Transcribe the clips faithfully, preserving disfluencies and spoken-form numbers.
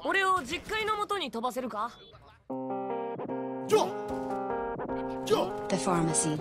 俺を実家の元に飛ばせるか？ Joe. Joe. The pharmacy.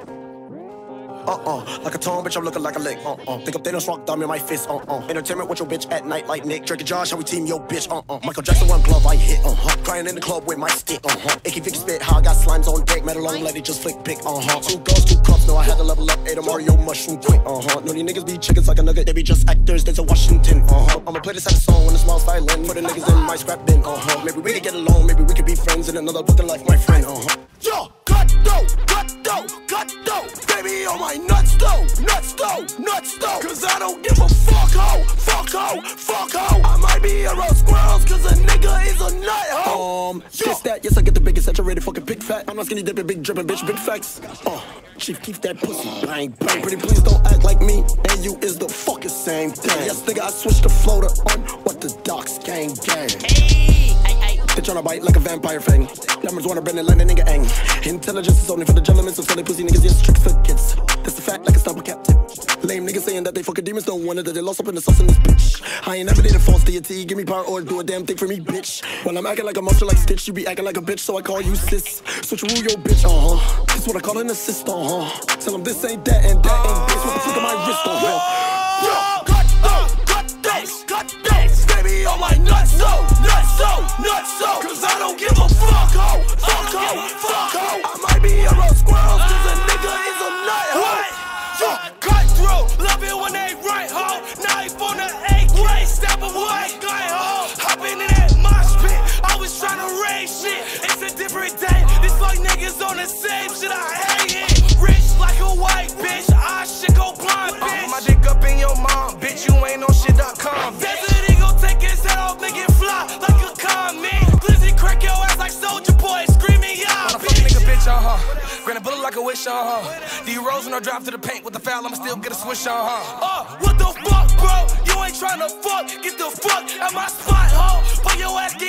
Uh-uh, like a tone, bitch, I'm looking like a lick. Uh-uh, think I'm Thanos, rock thumb in my fist. Uh-uh, entertainment with your bitch at night like Nick. Drake and Josh, how we team your bitch. Uh-uh, Michael Jackson, one glove, I hit. Uh-huh, crying in the club with my stick. Uh-huh, Icky Vicky spit, how I got slimes on deck. Met along, let it just flick pick. Uh-huh, two girls, two cups, no, I had to level up. Ate a Mario mushroom quick. Uh-huh, no, these niggas be chickens like a nugget. They be just actors, there's a Washington. Uh-huh, I'ma play this at a song when the smile's violin. Put the niggas in my scrap bin. Uh-huh, maybe we could get along, maybe we could be friends in another fucking life, my friend. Uh-huh, yo, cut dough, cut dough, cut dough. Baby on my nuts though, nuts though, nuts though. Cause I don't give a fuck ho, fuck ho, fuck ho. I might be around squirrels cause a nigga is a nut ho. Um, this that, yes I get the biggest saturated fucking big fat. I'm not skinny dipping, big dripping, bitch, big facts. Uh, Chief keep that pussy, bang, bang. Pretty please don't act like me and you is the fucking same thing. Yes nigga I switched the floater on what the docs gang gang. Hey, hey, hey. They tryna bite like a vampire fang. Numbers wanna bend and land a nigga ang. Intelligence is only for the gentlemen, so silly pussy niggas just tricks for kids. That's the fact like a stubble captain. Lame niggas saying that they fucking demons, don't wonder that they lost up in the sauce in this bitch. I ain't never did a false deity, give me power or do a damn thing for me, bitch. While I'm acting like a monster like Stitch, you be acting like a bitch, so I call you sis. Switcheroo your bitch, uh-huh. This what I call an assist, uh-huh. Tell them this ain't that and that ain't this, what the fuck am I wrist, uh-huh. Yo, cut those, cut those, cut those. Baby on my nuts, so, nuts, so, nuts, so. Cause I don't give a fuck, ho, fuck, ho, fuck, ho. I might be around squirrels, cause a nigga is a nut, ho. Yo, cut through, love it when they right, ho. Knife on the A K, stab a white guy, ho. Hopping in that mosh pit, I was trying to raise shit. It's a different day, this like niggas on the same shit, I hate it. Rich like a white bitch, I shit go blind, bitch. I put my dick up in your mom, bitch, you ain't on shit dot com. Desert Eagle take his head off, make it fly like a comet. Glizzy crack your ass like Soulja Boy, screaming, yeah, bitch. Nigga, bitch, uh-huh. Granny bullet like a wish, uh-huh. D-Rose when I drive to the paint with the foul, I'ma still get a swish, uh-huh. Uh, what the fuck, bro? You ain't tryna fuck, get the fuck out my spot, ho. Put your ass